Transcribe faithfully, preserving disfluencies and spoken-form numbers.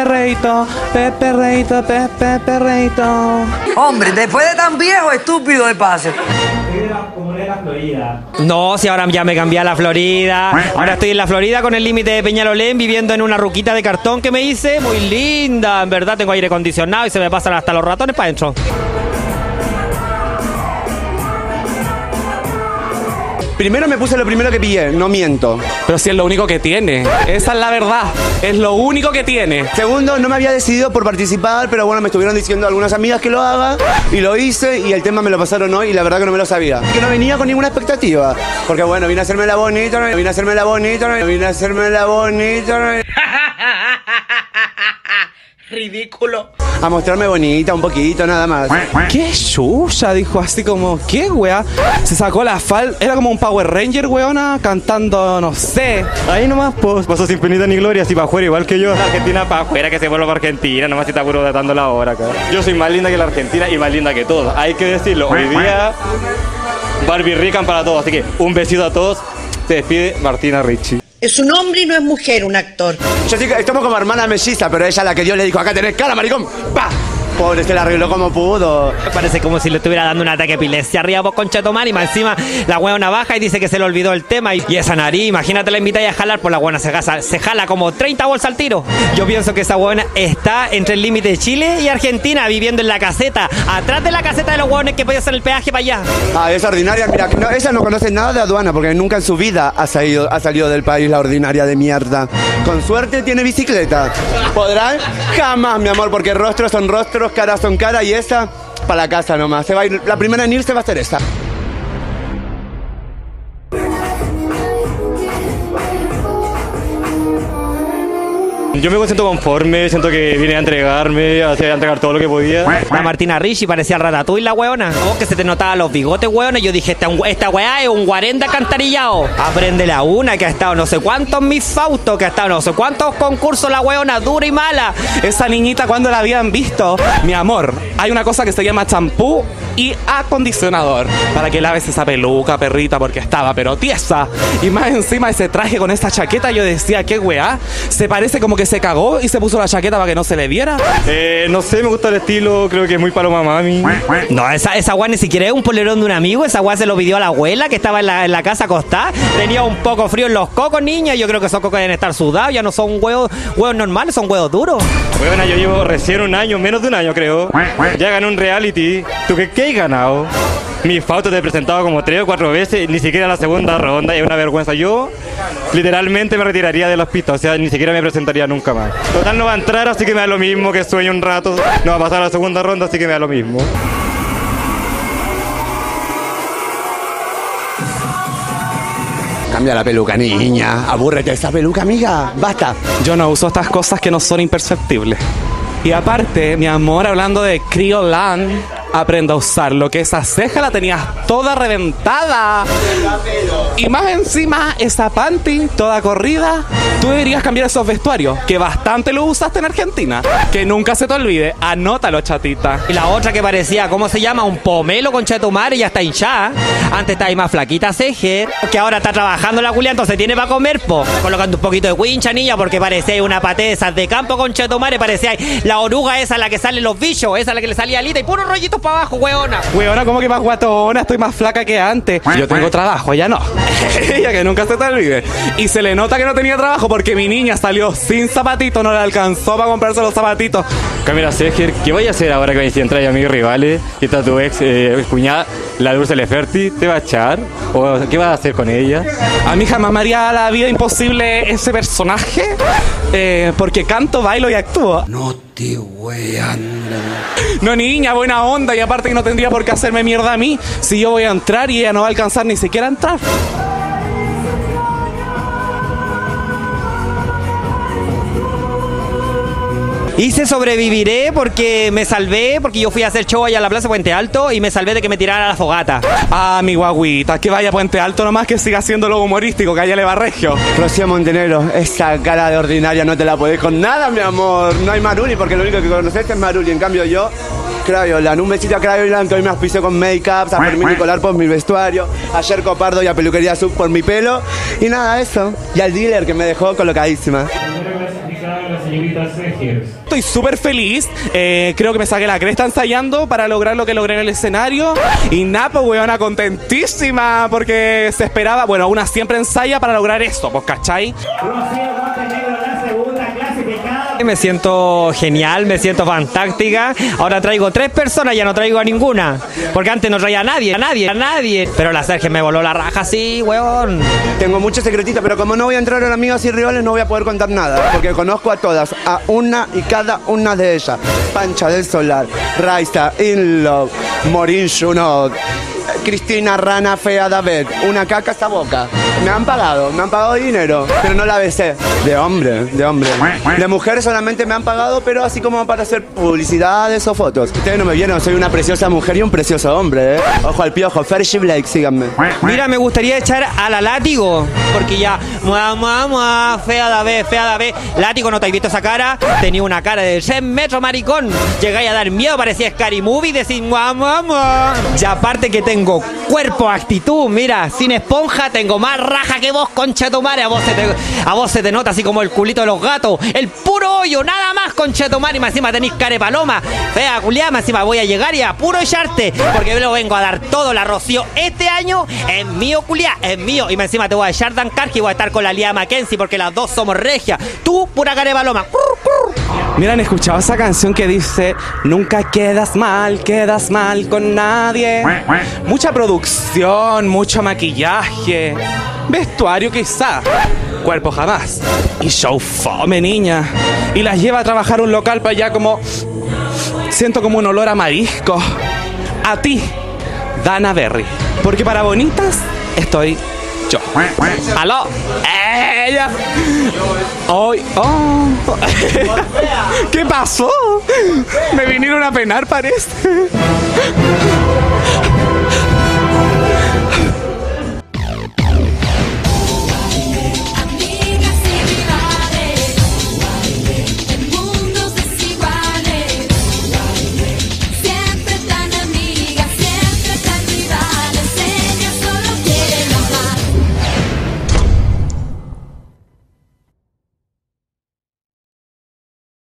Perreito, Pepe Reito, Pepe Perreito. Hombre, después de tan viejo, estúpido de pase. Como era la Florida. No, si ahora ya me cambié a la Florida. Ahora estoy en la Florida con el límite de Peñalolén, viviendo en una ruquita de cartón que me hice. Muy linda, en verdad, tengo aire acondicionado y se me pasan hasta los ratones para adentro. Primero me puse lo primero que pillé, no miento. Pero si es lo único que tiene. Esa es la verdad. Es lo único que tiene. Segundo, no me había decidido por participar, pero bueno, me estuvieron diciendo algunas amigas que lo haga y lo hice y el tema me lo pasaron hoy y la verdad que no me lo sabía. Que no venía con ninguna expectativa. Porque bueno, vine a hacerme la bonita, vine a hacerme la bonita, vine a hacerme la bonita. Ridículo. A mostrarme bonita un poquito, nada más. ¿Qué chucha? Dijo así como, ¿qué, weá? Se sacó la falda, era como un Power Ranger, weona, cantando, no sé. Ahí nomás, pues, pasó sin penita ni gloria, así para afuera, igual que yo. La Argentina para afuera, que se vuelva para Argentina, nomás si está puro datando la hora acá. Yo soy más linda que la Argentina y más linda que todos, hay que decirlo. Hoy día, Barbie Rican para todos, así que un besito a todos. Se despide Martina Ricci. Es un hombre y no es mujer, un actor. Yo sí que estamos como hermana melliza, pero ella la que Dios le dijo, acá tenés cara, maricón. ¡Pah! Pobre, se la arregló como pudo. Parece como si le estuviera dando un ataque de epilepsia arriba por conchetomar y más encima la hueona baja y dice que se le olvidó el tema y, y esa nariz, imagínate la invitáis a jalar, pues la hueona se, gasa, se jala como treinta bolsas al tiro. Yo pienso que esa hueona está entre el límite de Chile y Argentina, viviendo en la caseta, atrás de la caseta de los hueones que podía hacer el peaje para allá. Ah, esa ordinaria, mira, no, ella no conoce nada de aduana porque nunca en su vida ha salido, ha salido del país la ordinaria de mierda. Con suerte tiene bicicleta. ¿Podrán? Jamás, mi amor, porque rostros son rostros, caras son caras y esa para la casa nomás. Se va a ir, la primera en irse va a ser esa. Yo me siento conforme, siento que vine a entregarme, a entregar todo lo que podía. La Martina Ricci parecía Ratatouille, la hueona. Oh, que se te notaba los bigotes, hueona. Yo dije, esta, esta hueá es un guarenda cantarillado. Aprende la una, que ha estado no sé cuántos Miss Fausto, que ha estado no sé cuántos concursos, la hueona, dura y mala. Esa niñita, cuando la habían visto, mi amor, hay una cosa que se llama champú y acondicionador para que laves esa peluca, perrita, porque estaba pero tiesa. Y más encima ese traje con esa chaqueta, yo decía, qué weá, se parece como que se cagó y se puso la chaqueta para que no se le viera. Eh, no sé, me gusta el estilo, creo que es muy paloma mami. No, esa, esa weá ni siquiera es un polerón de un amigo, esa weá se lo pidió a la abuela que estaba en la, en la casa acostada. Tenía un poco frío en los cocos, niña. Yo creo que esos cocos deben estar sudados, ya no son huevos, huevos normales, son huevos duros. Bueno, yo llevo recién un año, menos de un año creo. Ya gané un reality. ¿Tú qué, qué has ganado? Mi foto te he presentado como tres o cuatro veces, ni siquiera la segunda ronda, y es una vergüenza. Yo literalmente me retiraría de las pistas, o sea, ni siquiera me presentaría nunca más. Total no va a entrar, así que me da lo mismo, que sueño un rato. No va a pasar a la segunda ronda, así que me da lo mismo. Cambia la peluca, niña. Abúrrete de esa peluca, amiga. Basta. Yo no uso estas cosas que no son imperceptibles. Y aparte, mi amor, hablando de Criolan, aprenda a usarlo, que esa ceja la tenías toda reventada. Y más encima, esa panty toda corrida. Tú deberías cambiar esos vestuarios, que bastante lo usaste en Argentina. Que nunca se te olvide, anótalo, chatita. Y la otra que parecía, ¿cómo se llama? Un pomelo con chetumare y ya está hinchada. Antes estaba ahí más flaquita, ceje, que ahora está trabajando la culia, entonces tiene para comer, po. Colocando un poquito de wincha, niña, porque parecía una paté de esas de campo con chetumare, parecía la oruga esa, la que sale los bichos, esa la que le salía alita y puros rollitos para abajo, weona. Weona, ¿cómo que más guatona? Estoy más flaca que antes. Yo tengo trabajo, ella no. Ella que nunca se te olvide. Y se le nota que no tenía trabajo porque mi niña salió sin zapatitos, no le alcanzó para comprarse los zapatitos. Camila Seger, ¿qué voy a hacer ahora que si entras a mis rivales? Y está tu ex eh, cuñada, la Dulce Leferti, ¿te va a echar? ¿O qué vas a hacer con ella? A mí jamás me haría la vida imposible ese personaje, eh, porque canto, bailo y actúo. No te weando. No, niña, buena onda, y aparte que no tendría por qué hacerme mierda a mí si yo voy a entrar y ella no va a alcanzar ni siquiera a entrar. Hice sobreviviré porque me salvé, porque yo fui a hacer show allá a la Plaza Puente Alto y me salvé de que me tiraran a la fogata. Ah, mi guaguita, que vaya a Puente Alto nomás, que siga haciendo lo humorístico, que allá le va regio. Rocío Montenegro, esa cara de ordinaria no te la podés con nada, mi amor. No hay Maruli, porque lo único que conoces es Maruli. En cambio yo Crayolan, un besito a Crayolan que hoy me auspició con make-ups, a Fermín Nicolar por mi vestuario, a Yer Copardo y a Peluquería Sub por mi pelo. Y nada, eso. Y al dealer que me dejó colocadísima. Estoy súper feliz, eh, creo que me saqué la cresta ensayando para lograr lo que logré en el escenario. Y Napo, weona, contentísima porque se esperaba, bueno, una siempre ensaya para lograr esto, pues, ¿cachai? Me siento genial, me siento fantástica. Ahora traigo tres personas, ya no traigo a ninguna. Porque antes no traía a nadie, a nadie, a nadie. Pero la Sergio me voló la raja así, weón. Tengo muchos secretitos, pero como no voy a entrar en amigos y rivales, no voy a poder contar nada. Porque conozco a todas, a una y cada una de ellas. Pancha del Solar, Raiza, In Love, Morin Junot, Cristina Rana Fea David, una caca esta boca. Me han pagado, me han pagado dinero, pero no la besé. De hombre, de hombre. De mujeres solamente me han pagado, pero así como para hacer publicidades o fotos. Ustedes no me vieron, soy una preciosa mujer y un precioso hombre, ¿eh? Ojo al piojo, Fergie Blake, síganme. Mira, me gustaría echar a la Látigo, porque ya, mua, mua, mua, fea David, fea David. Látigo, ¿no te has visto esa cara? Tenía una cara de seis metros, maricón. Llegáis a dar miedo, parecía Scary Movie, decís, mua, mua, mua. Y aparte que tengo cuerpo, actitud, mira, sin esponja, tengo más raja que vos, concha de tu madre. A vos se te, a vos se te nota así como el culito de los gatos, el puro hoyo, nada más, concha de tu madre. Y más encima tenéis care paloma, fea culiá, más encima voy a llegar y a puro echarte, porque yo lo vengo a dar todo. La Rocío este año es mío, culiá, es mío. Y más encima te voy a echar Dan Cargi y voy a estar con la Lía Mackenzie, porque las dos somos regias. Tú, pura care paloma. Mira, ¿han escuchado esa canción que dice nunca quedas mal, quedas mal con nadie? Mucha producción, mucho maquillaje, vestuario quizá, cuerpo jamás. Y show fome, niña. Y las lleva a trabajar a un local para allá como... Siento como un olor a marisco. A ti, Dana Berry. Porque para bonitas estoy yo. ¡Aló! ¡Ella! Hoy, oh. ¿Qué pasó? Me vinieron a penar, parece.